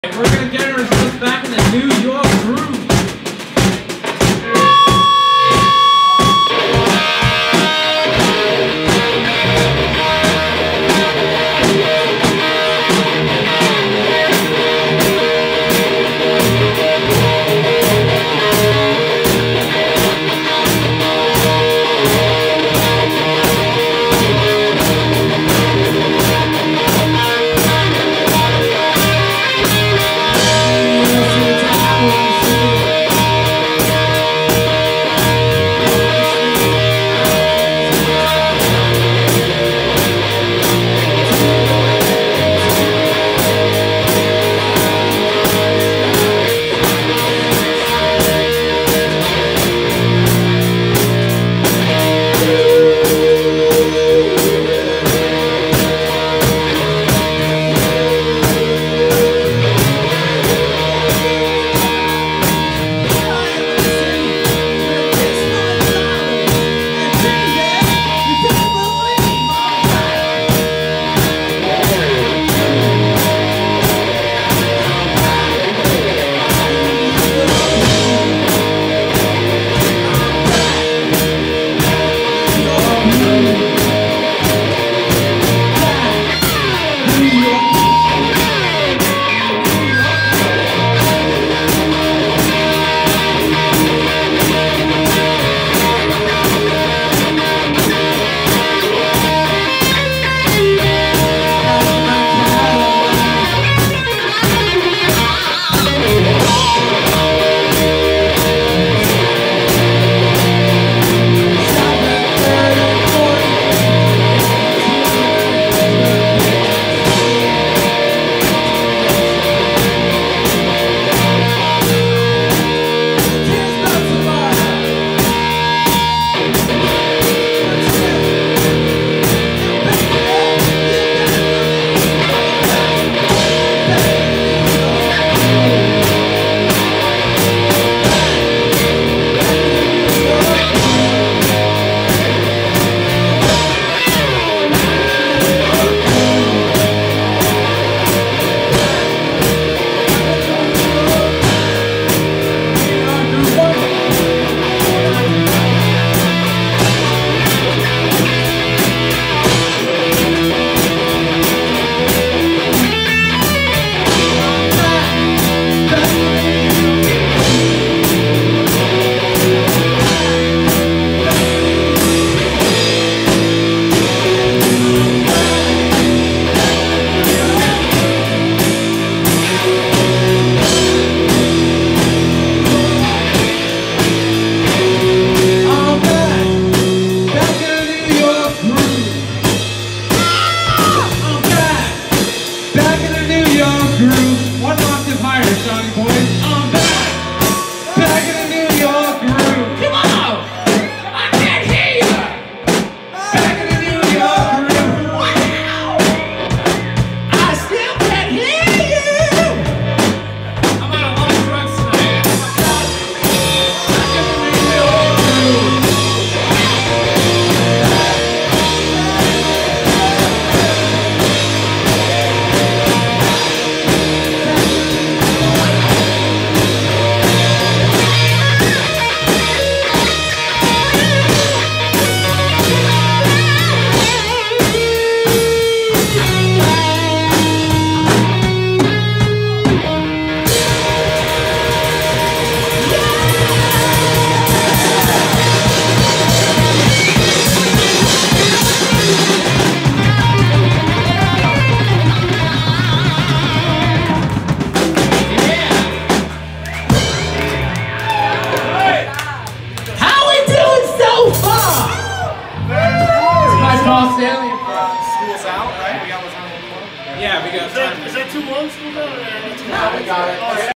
We're gonna get ourselves back in the New York groove. One octave higher, Johnny boys. I'm back. Back in the New York groove. Come on! I can't hear you! Back in the New York groove. Wow! I still can't hear you! I'm on a lot of drugs tonight. Back in the New York groove. School's out, right? We got what's on the floor? Yeah, we got time. Is that 2-1 school's out? No, we got it.